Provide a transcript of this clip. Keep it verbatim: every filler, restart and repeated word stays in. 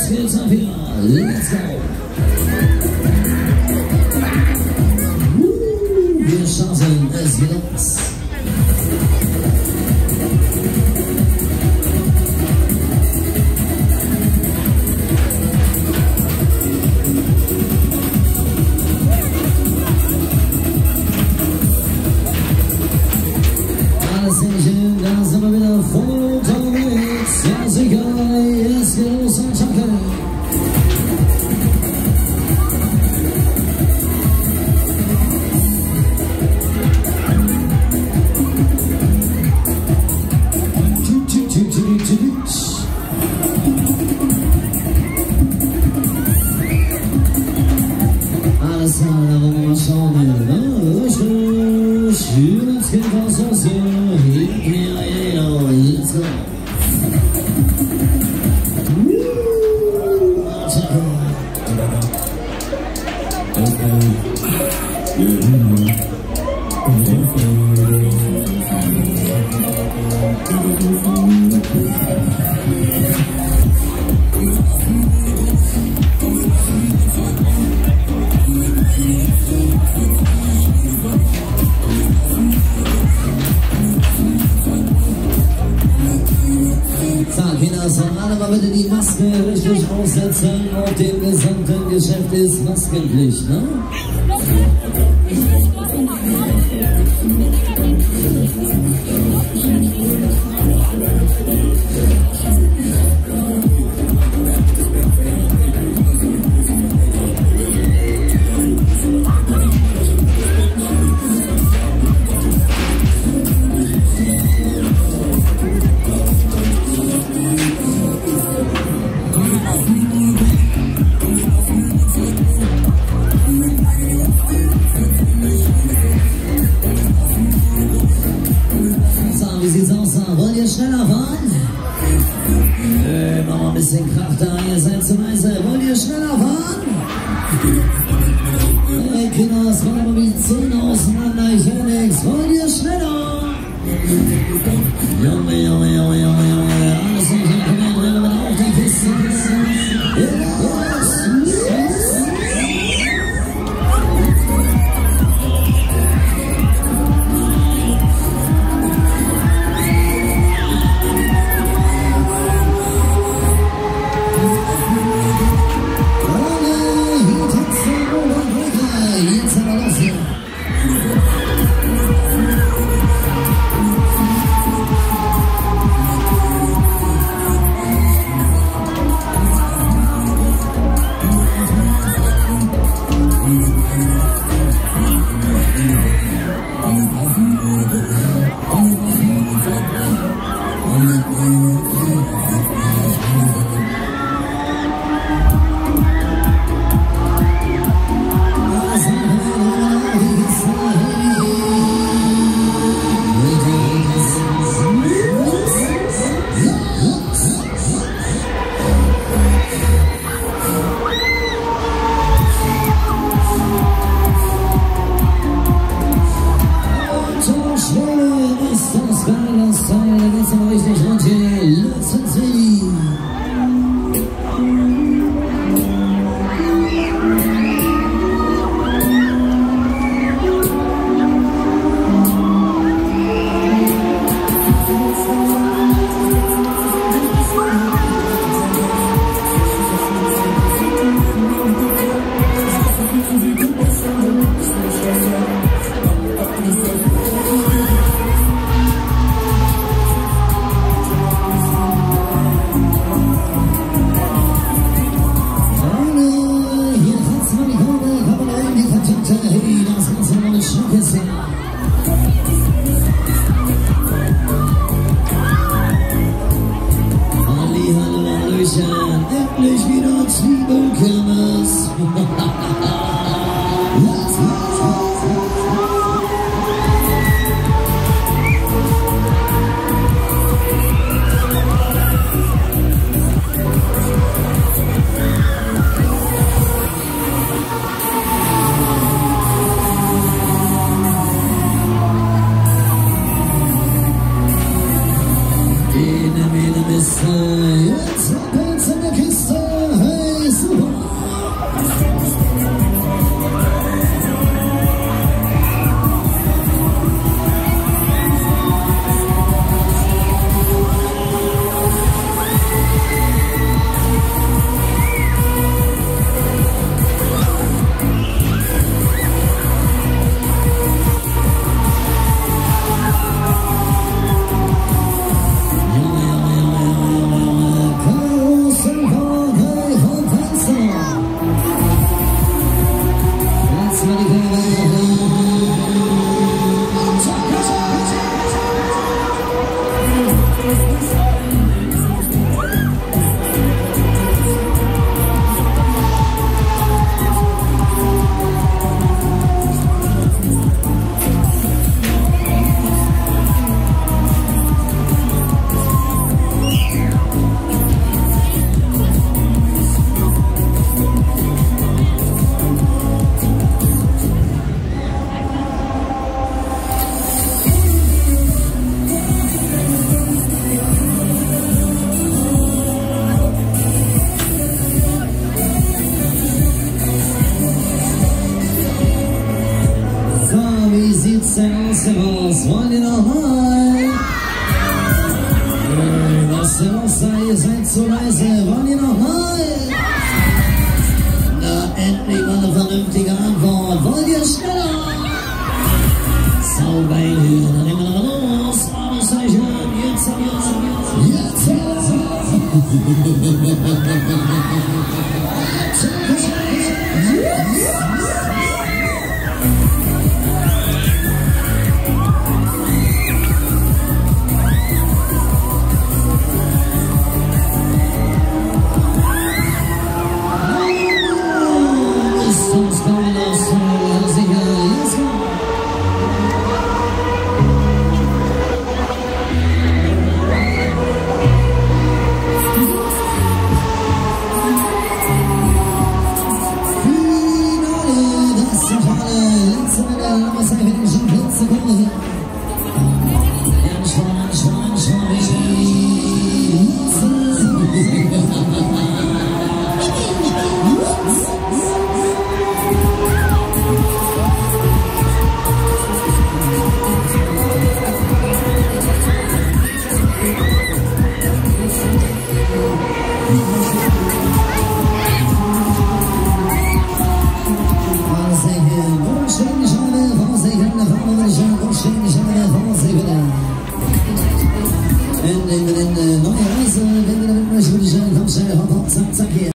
geht's auf hier. Let's go. Uh, wir starten, es geht los. Alles sehr schön, da sind wir wieder voll unterwegs. Ja, sicher, es geht los und Attacke. Alles klar, da wollen wir mal schauen. Richtig, jetzt geht was los. Hier, hier, let's go. So, Kinder, sollen alle mal bitte die Maske richtig aufsetzen. Auf dem gesamten Geschäft ist Maskenpflicht, ne? Wie sieht's aus? Wollt ihr schneller fahren? Äh, mach mal ein bisschen Krach da, ihr seid zu leise. Wollt ihr schneller fahren? Hey Kinder, es kommt aber wie Zähne auseinander, ich höre nichts. Wollt ihr schneller? Junge, Junge, Junge, Junge, Junge. Alles nicht mehr, komm her, drehen wir auf die Kiste. Endlich wieder Zwiebelkirmes. Jetzt ab in der Kiste. lasst ihr raus, wollen ihr nochmal? Äh, lasst ihr raus, ihr seid zu leise, wollen ihr nochmal? Na, endlich mal eine vernünftige Antwort, wollt ihr schneller? Sau geil hier, dann nehmen wir noch los, Fragezeichen, jetzt aber, jetzt aber. Neue Reise, wenn wir damit möchten, würde ich sagen, komm schnell, hopp, hopp, zack, zack, hier.